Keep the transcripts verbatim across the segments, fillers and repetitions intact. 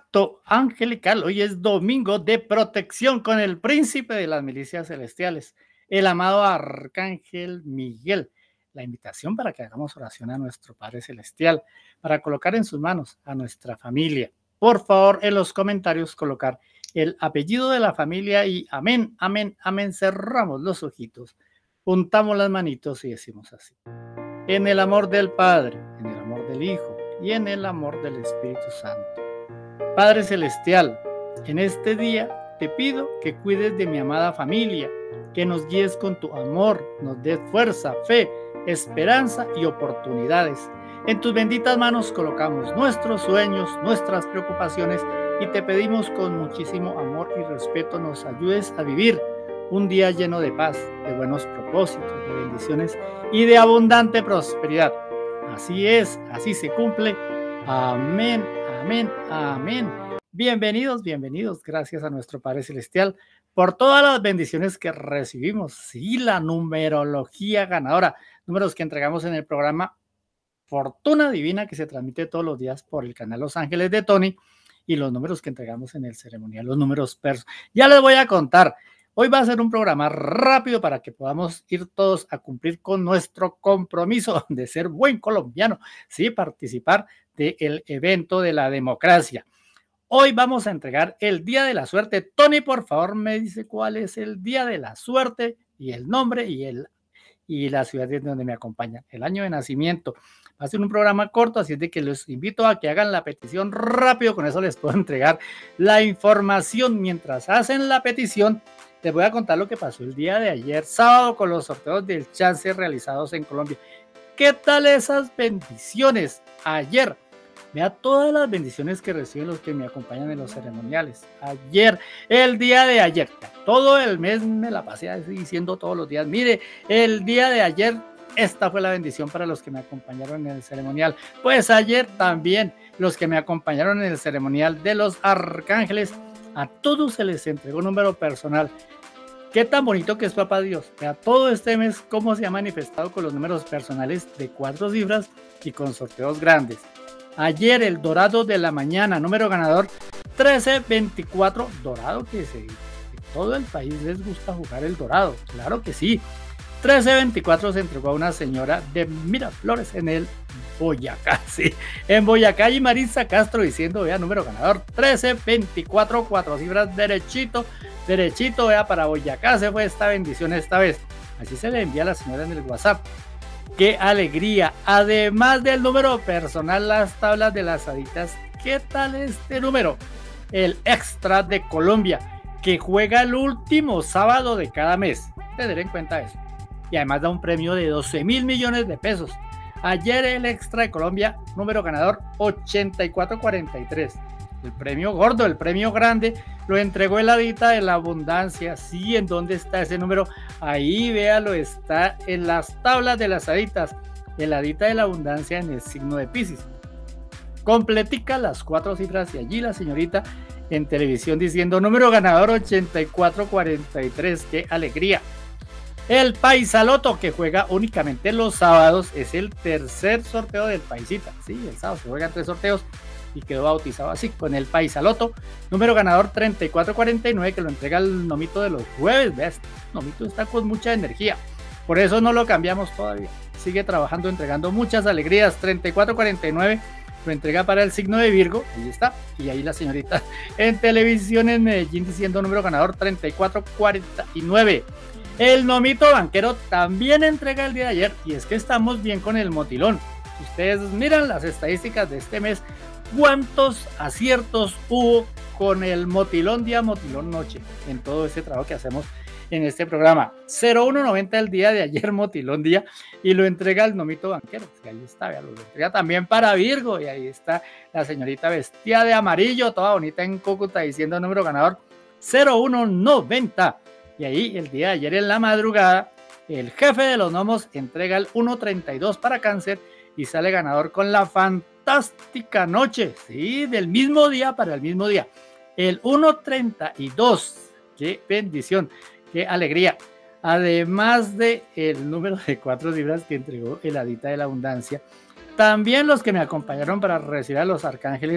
pacto angelical. Hoy es domingo de protección con el príncipe de las milicias celestiales, el amado Arcángel Miguel. La invitación para que hagamos oración a nuestro Padre Celestial, para colocar en sus manos a nuestra familia. Por favor, en los comentarios colocar el apellido de la familia y amén, amén, amén. Cerramos los ojitos, juntamos las manitos y decimos así: en el amor del Padre, en el amor del Hijo y en el amor del Espíritu Santo. Padre Celestial, en este día te pido que cuides de mi amada familia, que nos guíes con tu amor, nos des fuerza, fe, esperanza y oportunidades. En tus benditas manos colocamos nuestros sueños, nuestras preocupaciones y te pedimos con muchísimo amor y respeto nos ayudes a vivir un día lleno de paz, de buenos propósitos, de bendiciones y de abundante prosperidad. Así es, así se cumple. Amén, amén, amén. Bienvenidos, bienvenidos. Gracias a nuestro Padre Celestial por todas las bendiciones que recibimos. Sí, la numerología ganadora. Números que entregamos en el programa Fortuna Divina, que se transmite todos los días por el canal Los Ángeles de Tony, y los números que entregamos en el ceremonial, los números persos. Ya les voy a contar. Hoy va a ser un programa rápido para que podamos ir todos a cumplir con nuestro compromiso de ser buen colombiano, sí, participar del evento de la democracia. Hoy vamos a entregar el día de la suerte. Tony, por favor, me dice cuál es el día de la suerte y el nombre y, el, y la ciudad de donde me acompañan, el año de nacimiento. Va a ser un programa corto, así es de que los invito a que hagan la petición rápido. Con eso les puedo entregar la información. Mientras hacen la petición, les voy a contar lo que pasó el día de ayer, sábado, con los sorteos del chance realizados en Colombia. ¿Qué tal esas bendiciones? Ayer, vea todas las bendiciones que reciben los que me acompañan en los ceremoniales. Ayer, el día de ayer, todo el mes me la pasé diciendo todos los días, mire, el día de ayer, esta fue la bendición para los que me acompañaron en el ceremonial. Pues ayer también, los que me acompañaron en el ceremonial de los arcángeles, a todos se les entregó un número personal. Qué tan bonito que es Papá Dios. Vea todo este mes cómo se ha manifestado con los números personales de cuatro cifras y con sorteos grandes. Ayer el dorado de la mañana, número ganador trece veinticuatro, dorado que, se, que todo el país les gusta jugar el dorado, claro que sí. trece veinticuatro se entregó a una señora de Miraflores en el Boyacá, sí, en Boyacá, y Marisa Castro diciendo, vea, número ganador trece veinticuatro, cuatro cifras derechito, derechito, vea, para Boyacá se fue esta bendición esta vez. Así se le envía a la señora en el WhatsApp. ¡Qué alegría! Además del número personal, las tablas de las haditas. ¿Qué tal este número? El extra de Colombia, que juega el último sábado de cada mes. Tener en cuenta eso. Y además da un premio de doce mil millones de pesos. Ayer el extra de Colombia, número ganador ochenta y cuatro cuarenta y tres. El premio gordo, el premio grande, lo entregó el hadita de la abundancia. Sí, ¿en dónde está ese número? Ahí, véalo, está en las tablas de las haditas. El hadita de la abundancia en el signo de Piscis. Completica las cuatro cifras y allí la señorita en televisión diciendo número ganador ochenta y cuatro cuarenta y tres. ¡Qué alegría! El Paisaloto, que juega únicamente los sábados, es el tercer sorteo del Paisita. Sí, el sábado se juegan tres sorteos y quedó bautizado así, con el Paisaloto. Número ganador treinta y cuatro cuarenta y nueve, que lo entrega el nomito de los jueves. ¿Ves? El nomito está con mucha energía. Por eso no lo cambiamos todavía. Sigue trabajando, entregando muchas alegrías. treinta y cuatro cuarenta y nueve lo entrega para el signo de Virgo. Ahí está. Y ahí la señorita en televisión en Medellín diciendo número ganador treinta y cuatro cuarenta y nueve. El nomito banquero también entrega el día de ayer, y es que estamos bien con el motilón. Si ustedes miran las estadísticas de este mes, ¿cuántos aciertos hubo con el motilón día, motilón noche? En todo este trabajo que hacemos en este programa. cero uno noventa el día de ayer, motilón día, y lo entrega el nomito banquero. Y ahí está, vea, lo entrega también para Virgo, y ahí está la señorita vestida de amarillo, toda bonita en Cúcuta, diciendo número ganador cero uno noventa. Y ahí el día de ayer en la madrugada, el jefe de los gnomos entrega el uno treinta y dos para Cáncer y sale ganador con la fantástica noche, sí, del mismo día para el mismo día. El uno treinta y dos, qué bendición, qué alegría. Además de el número de cuatro cifras que entregó el hadita de la abundancia, también los que me acompañaron para recibir a los arcángeles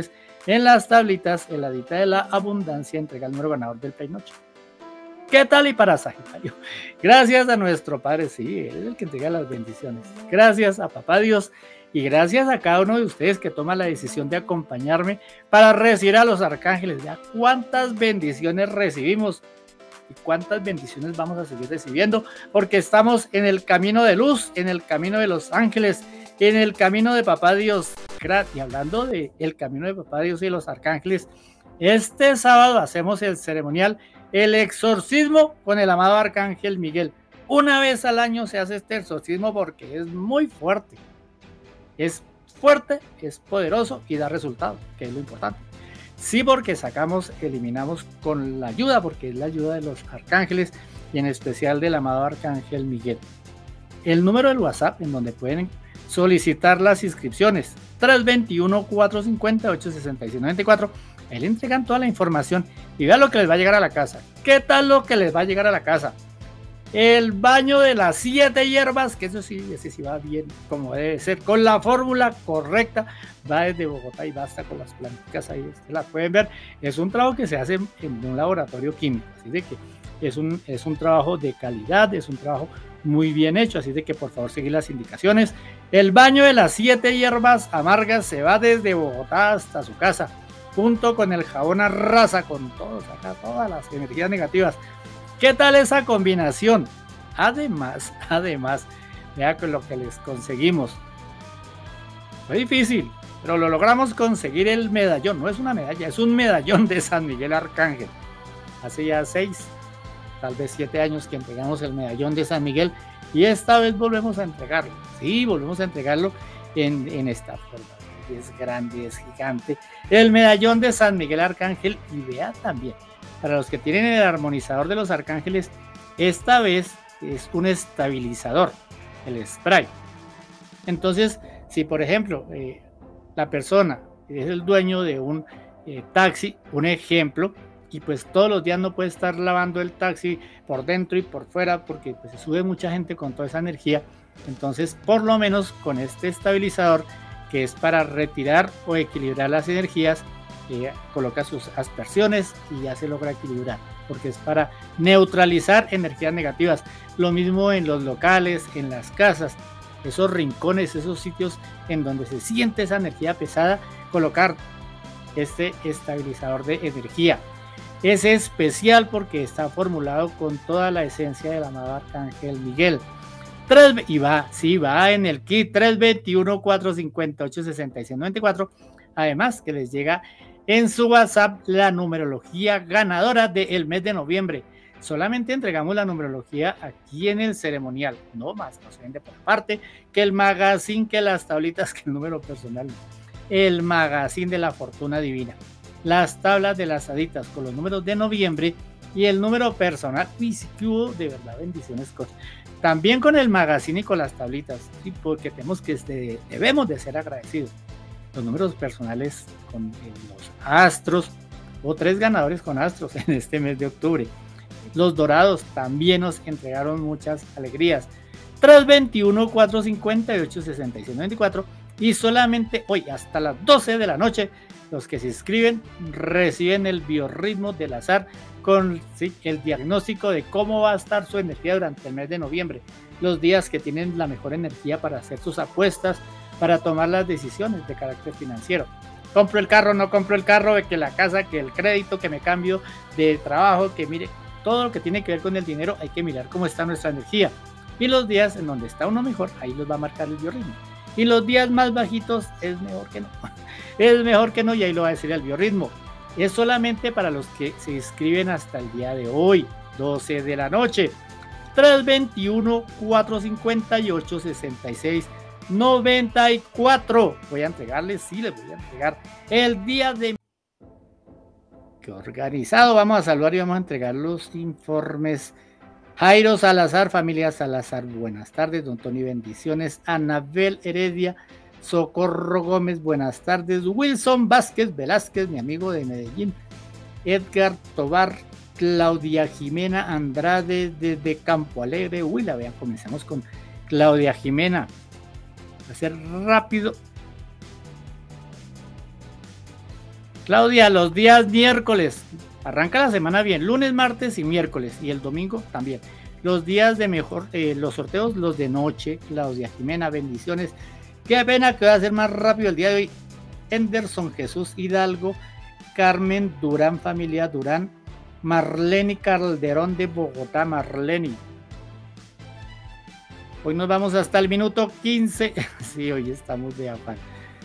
En las tablitas, el hadita de la abundancia entrega el número ganador del peinocho. ¿Qué tal? Y para Sagitario, gracias a nuestro Padre, sí, Él es el que entrega las bendiciones. Gracias a Papá Dios y gracias a cada uno de ustedes que toma la decisión de acompañarme para recibir a los arcángeles. Ya cuántas bendiciones recibimos y cuántas bendiciones vamos a seguir recibiendo, porque estamos en el camino de luz, en el camino de los ángeles, en el camino de Papá Dios. Y hablando de el camino de Papá Dios y los arcángeles, este sábado hacemos el ceremonial, el exorcismo con el amado Arcángel Miguel. Una vez al año se hace este exorcismo porque es muy fuerte. Es fuerte, es poderoso y da resultado, que es lo importante. Sí, porque sacamos, eliminamos con la ayuda, porque es la ayuda de los arcángeles y en especial del amado Arcángel Miguel. El número del WhatsApp en donde pueden solicitar las inscripciones, tres dos uno, cuatro cinco ocho, seis seis nueve cuatro. Ahí le entregan toda la información y vean lo que les va a llegar a la casa. ¿Qué tal lo que les va a llegar a la casa? El baño de las siete hierbas, que eso sí, ese sí va bien como debe ser, con la fórmula correcta, va desde Bogotá y basta con las plantitas ahí, ustedes la pueden ver. Es un trabajo que se hace en un laboratorio químico, así de que es un, es un trabajo de calidad, es un trabajo muy bien hecho, así de que por favor seguir las indicaciones. El baño de las siete hierbas amargas se va desde Bogotá hasta su casa, junto con el jabón Arrasa, con todos acá, todas las energías negativas. ¿Qué tal esa combinación? Además, además, vea con lo que les conseguimos. Fue difícil, pero lo logramos conseguir el medallón. No es una medalla, es un medallón de San Miguel Arcángel. Hace ya seis, tal vez siete años que entregamos el medallón de San Miguel y esta vez volvemos a entregarlo. Sí, volvemos a entregarlo en, en esta forma. Es grande, es gigante. El medallón de San Miguel Arcángel. Y vea también, para los que tienen el armonizador de los arcángeles, esta vez es un estabilizador, el spray. Entonces, si por ejemplo eh, la persona es el dueño de un eh, taxi, un ejemplo, y pues todos los días no puede estar lavando el taxi por dentro y por fuera porque pues se sube mucha gente con toda esa energía, entonces por lo menos con este estabilizador, que es para retirar o equilibrar las energías, eh, coloca sus aspersiones y ya se logra equilibrar, porque es para neutralizar energías negativas. Lo mismo en los locales, en las casas, esos rincones, esos sitios en donde se siente esa energía pesada, colocar este estabilizador de energía. Es especial porque está formulado con toda la esencia del amado Arcángel Miguel. tres, y va, sí, va en el kit tres dos uno, cuatro cinco ocho, seis seis nueve cuatro. Además que les llega en su WhatsApp la numerología ganadora del mes de noviembre. Solamente entregamos la numerología aquí en el ceremonial, no más, no se vende por aparte, que el magazine, que las tablitas, que el número personal, el magazine de la fortuna divina, las tablas de las haditas con los números de noviembre y el número personal. Y sí que hubo de verdad bendiciones con, también con el magazine y con las tablitas, ¿sí? Porque tenemos que este, debemos de ser agradecidos. Los números personales con eh, los astros, o tres ganadores con astros en este mes de octubre. Los dorados también nos entregaron muchas alegrías. tres dos uno, cuatro cinco ocho, seis seis nueve cuatro. Y solamente hoy hasta las doce de la noche, los que se inscriben reciben el biorritmo del azar con sí, el diagnóstico de cómo va a estar su energía durante el mes de noviembre, los días que tienen la mejor energía para hacer sus apuestas, para tomar las decisiones de carácter financiero. Compro el carro, no compro el carro, que la casa, que el crédito, que me cambio de trabajo, que mire, todo lo que tiene que ver con el dinero hay que mirar cómo está nuestra energía. Y los días en donde está uno mejor, ahí los va a marcar el biorritmo. Y los días más bajitos es mejor que no. Es mejor que no y ahí lo va a decir el biorritmo. Es solamente para los que se inscriben hasta el día de hoy, doce de la noche. tres dos uno, cuatro cinco ocho, seis seis nueve cuatro. Voy a entregarles, sí, les voy a entregar el día de... Qué organizado. Vamos a saludar y vamos a entregar los informes. Jairo Salazar, familia Salazar, buenas tardes. Don Tony, bendiciones. Anabel Heredia, Socorro Gómez, buenas tardes. Wilson Vázquez Velázquez, mi amigo de Medellín. Edgar Tobar, Claudia Jimena Andrade desde Campo Alegre, Huila. Vean, comenzamos con Claudia Jimena. Va a ser rápido. Claudia, los días miércoles. Arranca la semana bien, lunes, martes y miércoles. Y el domingo también. Los días de mejor, eh, los sorteos, los de noche. Claudia Jimena, bendiciones. Qué pena que va a ser más rápido el día de hoy. Henderson Jesús Hidalgo, Carmen Durán, familia Durán, Marleni Calderón de Bogotá, Marleni. Hoy nos vamos hasta el minuto quince. Sí, hoy estamos de afán.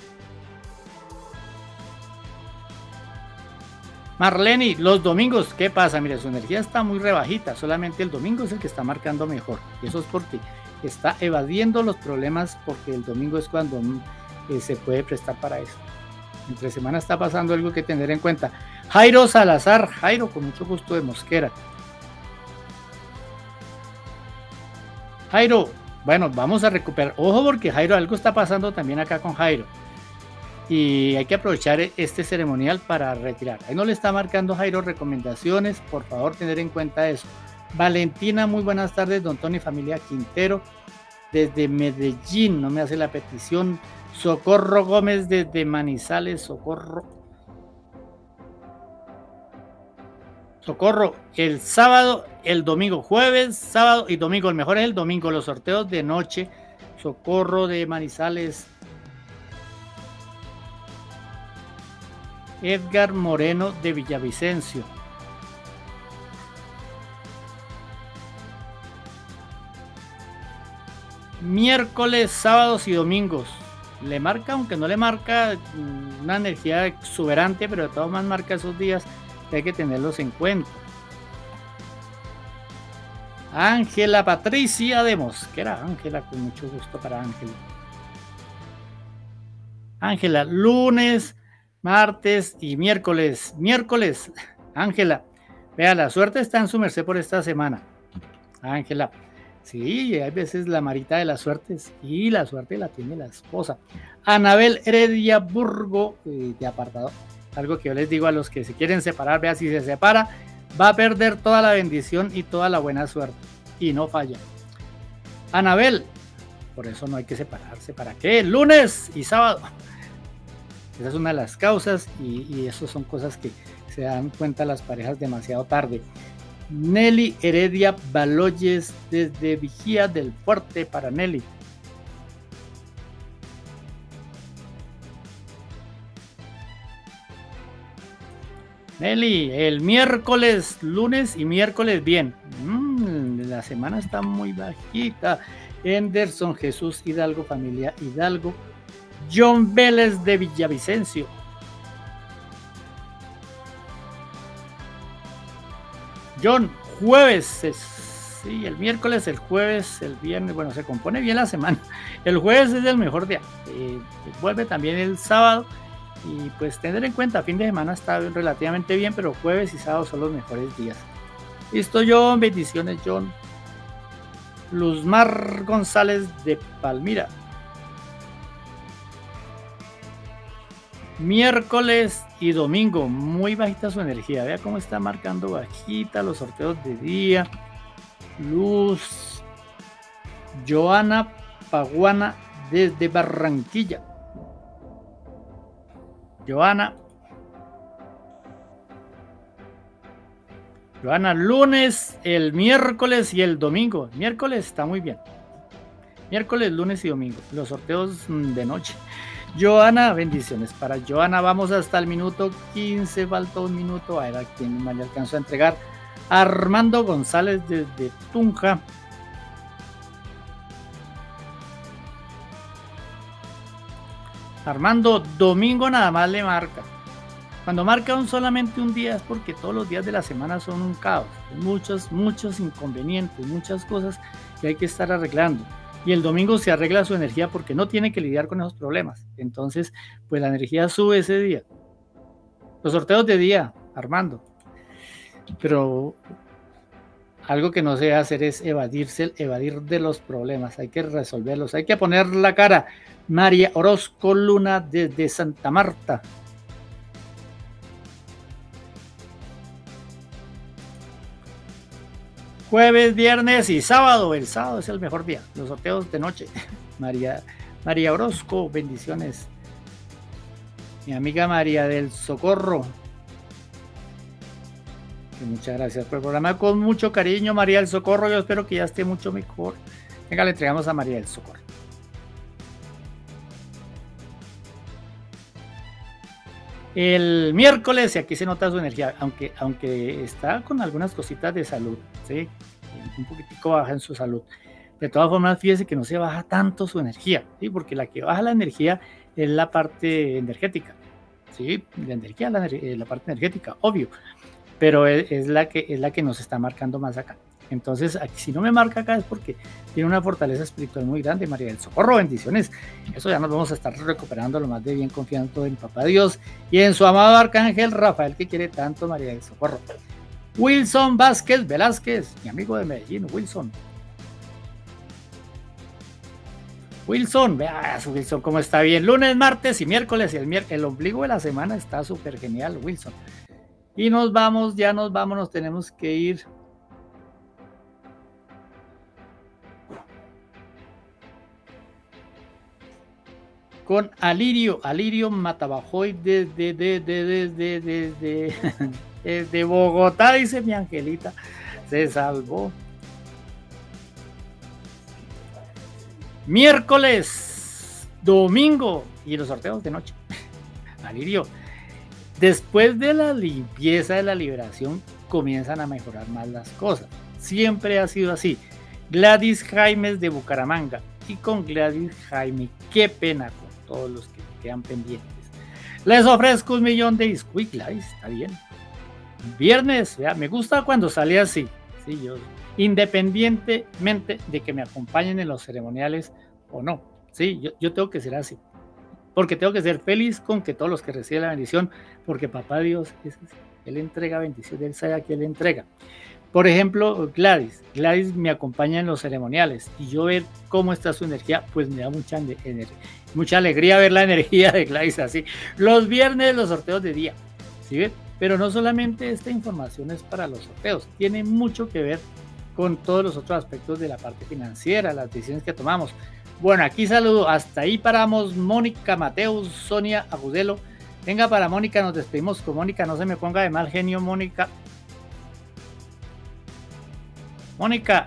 Marleni, los domingos, ¿qué pasa? Mire, su energía está muy rebajita, solamente el domingo es el que está marcando mejor. Y eso es porque está evadiendo los problemas, porque el domingo es cuando eh, se puede prestar para eso. Entre semana está pasando algo que tener en cuenta. Jairo Salazar, Jairo, con mucho gusto, de Mosquera. Jairo, bueno, vamos a recuperar. Ojo, porque Jairo, algo está pasando también acá con Jairo. Y hay que aprovechar este ceremonial para retirar. Ahí no le está marcando Jairo recomendaciones, por favor tener en cuenta eso. Valentina, muy buenas tardes, don Tony, familia Quintero, desde Medellín, no me hace la petición. Socorro Gómez desde Manizales, Socorro. Socorro, el sábado, el domingo, jueves, sábado y domingo, el mejor es el domingo, los sorteos de noche. Socorro de Manizales. Edgar Moreno de Villavicencio. Miércoles, sábados y domingos. Le marca, aunque no le marca una energía exuberante, pero de todas maneras marca esos días que hay que tenerlos en cuenta. Ángela Patricia de Mosquera. Ángela, con mucho gusto para Ángela. Ángela, lunes, martes y miércoles. Miércoles, Ángela, vea, la suerte está en su merced por esta semana. Ángela, sí, hay veces la marita de las suertes y la suerte la tiene la esposa. Anabel Heredia Burgo, eh, de apartado. Algo que yo les digo a los que se quieren separar, vea, si se separa, va a perder toda la bendición y toda la buena suerte. Y no falla. Anabel, por eso no hay que separarse. ¿Para qué? Lunes y sábado. Esa es una de las causas y, y eso son cosas que se dan cuenta las parejas demasiado tarde. Nelly Heredia Baloyes desde Vigía del Fuerte para Nelly. Nelly, el miércoles, lunes y miércoles bien. Mm, la semana está muy bajita. Henderson Jesús Hidalgo, familia Hidalgo. John Vélez de Villavicencio. John, jueves, es, sí, el miércoles, el jueves, el viernes, bueno, se compone bien la semana. El jueves es el mejor día. Eh, vuelve también el sábado. Y pues tener en cuenta, fin de semana está relativamente bien, pero jueves y sábado son los mejores días. Listo, John, bendiciones, John. Luzmar González de Palmira. Miércoles y domingo, muy bajita su energía. Vea cómo está marcando bajita los sorteos de día. Luz. Joana Paguana desde Barranquilla. Joana. Joana, lunes, el miércoles y el domingo. El miércoles está muy bien. Miércoles, lunes y domingo. Los sorteos de noche. Joana, bendiciones para Joana. Vamos hasta el minuto quince. Falta un minuto. A ver a quién más le alcanzó a entregar. Armando González desde Tunja. Armando, domingo nada más le marca. Cuando marca un solamente un día es porque todos los días de la semana son un caos. Muchos, muchos inconvenientes, muchas cosas que hay que estar arreglando. Y el domingo se arregla su energía porque no tiene que lidiar con esos problemas. Entonces, pues la energía sube ese día. Los sorteos de día, Armando. Pero algo que no se debe hacer es evadirse, evadir de los problemas. Hay que resolverlos, hay que poner la cara. María Orozco Luna desde Santa Marta. Jueves, viernes y sábado. El sábado es el mejor día. Los sorteos de noche. María, María Orozco, bendiciones. Mi amiga María del Socorro. Muchas gracias por el programa, con mucho cariño, María del Socorro. Yo espero que ya esté mucho mejor. Venga, le entregamos a María del Socorro. El miércoles, y aquí se nota su energía, aunque, aunque está con algunas cositas de salud, ¿sí? Un poquitico baja en su salud. De todas formas, fíjese que no se baja tanto su energía, ¿sí? Porque la que baja la energía es la parte energética, ¿sí? La energía, la, la parte energética, obvio. Pero es, es, la que, es la que nos está marcando más acá. Entonces, aquí, si no me marca acá es porque tiene una fortaleza espiritual muy grande. María del Socorro, bendiciones. Eso ya nos vamos a estar recuperando lo más de bien, confiando en Papá Dios y en su amado arcángel Rafael, que quiere tanto María del Socorro. Wilson Vázquez Velázquez, mi amigo de Medellín, Wilson. Wilson, vea su Wilson cómo está bien. Lunes, martes y miércoles, y el, mier el ombligo de la semana está súper genial, Wilson. Y nos vamos, ya nos vamos, nos tenemos que ir. Con Alirio, Alirio Matabajoy desde de, de, de, de, de, de, de, de Bogotá, dice mi angelita, se salvó. Miércoles, domingo y los sorteos de noche. Alirio, después de la limpieza de la liberación, comienzan a mejorar más las cosas. Siempre ha sido así. Gladys Jaimes de Bucaramanga. Y con Gladys Jaime, qué pena con todos los que quedan pendientes. Les ofrezco un millón de discos. Gladys, está bien. Viernes, vea, me gusta cuando sale así. Sí, yo, independientemente de que me acompañen en los ceremoniales o no. Sí, yo, yo tengo que ser así. Porque tengo que ser feliz con que todos los que reciben la bendición, porque Papá Dios es así. Él entrega bendición, Él sabe a quién le entrega. Por ejemplo, Gladys. Gladys me acompaña en los ceremoniales y yo ver cómo está su energía, pues me da mucha, mucha alegría ver la energía de Gladys así. Los viernes los sorteos de día, ¿sí ven? Pero no solamente esta información es para los sorteos, tiene mucho que ver con todos los otros aspectos de la parte financiera, las decisiones que tomamos. Bueno, aquí saludo, hasta ahí paramos. Mónica Mateus, Sonia Agudelo. Venga, para Mónica, nos despedimos con Mónica, no se me ponga de mal genio, Mónica. Mónica,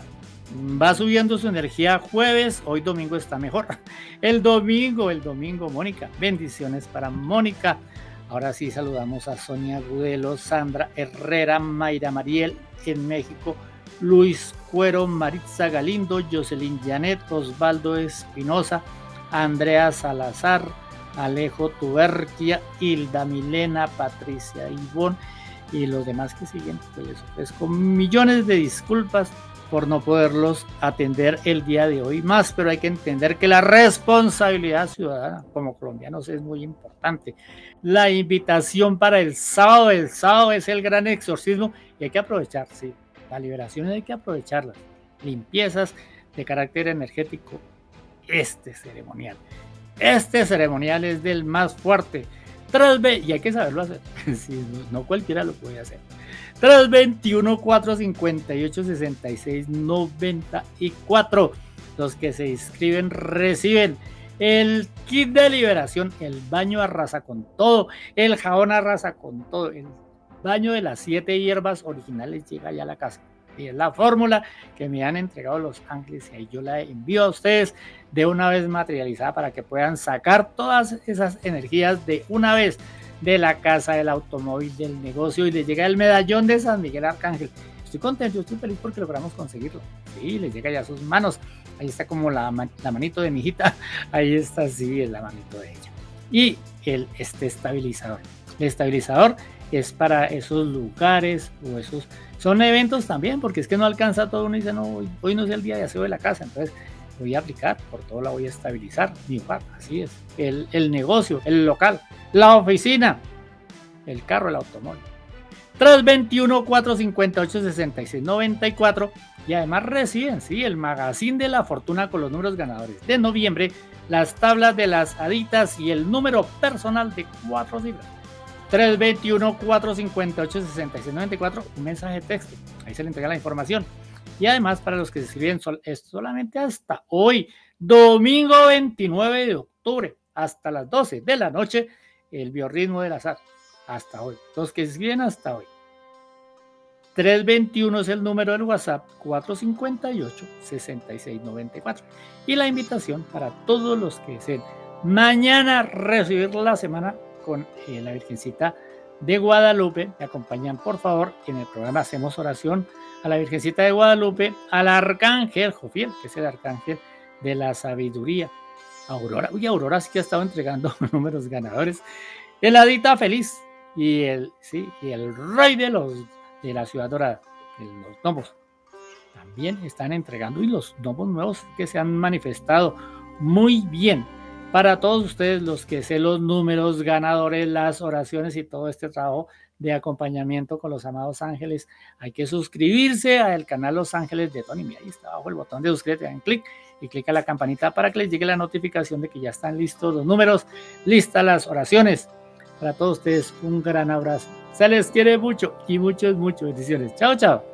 va subiendo su energía jueves, hoy domingo está mejor. El domingo, el domingo, Mónica, bendiciones para Mónica. Ahora sí saludamos a Sonia Agudelo, Sandra Herrera, Mayra Mariel en México, Luis Cuero, Maritza Galindo, Jocelyn Janet, Osvaldo Espinosa, Andrea Salazar, Alejo Tuberquia, Hilda Milena, Patricia Ivón y los demás que siguen. Pues les ofrezco millones de disculpas por no poderlos atender el día de hoy más, pero hay que entender que la responsabilidad ciudadana como colombianos es muy importante. La invitación para el sábado, el sábado es el gran exorcismo y hay que aprovechar, sí. Las liberaciones hay que aprovecharlas. Limpiezas de carácter energético. Este ceremonial. Este ceremonial es del más fuerte. tres B, y hay que saberlo hacer. Sí, no, no cualquiera lo puede hacer. tres veintiuno, cuatro cincuenta y ocho, sesenta y seis, noventa y cuatro. Los que se inscriben reciben el kit de liberación, el baño arrasa con todo, el jabón arrasa con todo, el baño de las siete hierbas originales llega ya a la casa. Y es la fórmula que me han entregado los ángeles y ahí yo la envío a ustedes de una vez materializada para que puedan sacar todas esas energías de una vez de la casa, del automóvil, del negocio y les llega el medallón de San Miguel Arcángel. Estoy contento, estoy feliz porque logramos conseguirlo. Sí, les llega ya a sus manos. Ahí está como la, la manito de mi hijita. Ahí está, sí, es la manito de ella. Y el, este estabilizador. El estabilizador es para esos lugares o esos... Son eventos también, porque es que no alcanza todo. Uno dice, no, hoy, hoy no es el día de aseo de la casa, entonces voy a aplicar, por todo la voy a estabilizar. Mi hogar, así es. El, el negocio, el local, la oficina, el carro, el automóvil. tres veintiuno, cuatro cincuenta y ocho, sesenta y seis, noventa y cuatro. Y además reciben, sí, el magazine de la fortuna con los números ganadores de noviembre, las tablas de las haditas y el número personal de cuatro cifras. tres veintiuno, cuatro cincuenta y ocho, sesenta y seis, noventa y cuatro, un mensaje de texto, ahí se le entrega la información. Y además para los que se escriben sol, es solamente hasta hoy, domingo veintinueve de octubre, hasta las doce de la noche, el biorritmo del azar, hasta hoy. Los que escriben hasta hoy. trescientos veintiuno es el número del WhatsApp, cuatrocientos cincuenta y ocho, sesenta y seis noventa y cuatro. Y la invitación para todos los que deseen mañana recibir la semana con eh, la Virgencita de Guadalupe. Me acompañan, por favor, en el programa Hacemos Oración a la Virgencita de Guadalupe, al Arcángel Jofiel, que es el Arcángel de la Sabiduría. Aurora, uy, Aurora sí que ha estado entregando números ganadores. El Hadita Feliz y el, sí, y el Rey de los de la Ciudad Dorada, los gnomos, también están entregando, y los gnomos nuevos que se han manifestado muy bien. Para todos ustedes, los que sé los números ganadores, las oraciones y todo este trabajo de acompañamiento con los amados ángeles, hay que suscribirse al canal Los Ángeles de Tony. Mira, ahí está abajo el botón de suscribirte, dan clic y clica la campanita para que les llegue la notificación de que ya están listos los números, listas las oraciones. Para todos ustedes, un gran abrazo. Se les quiere mucho y muchas, muchas bendiciones. Chao, chao.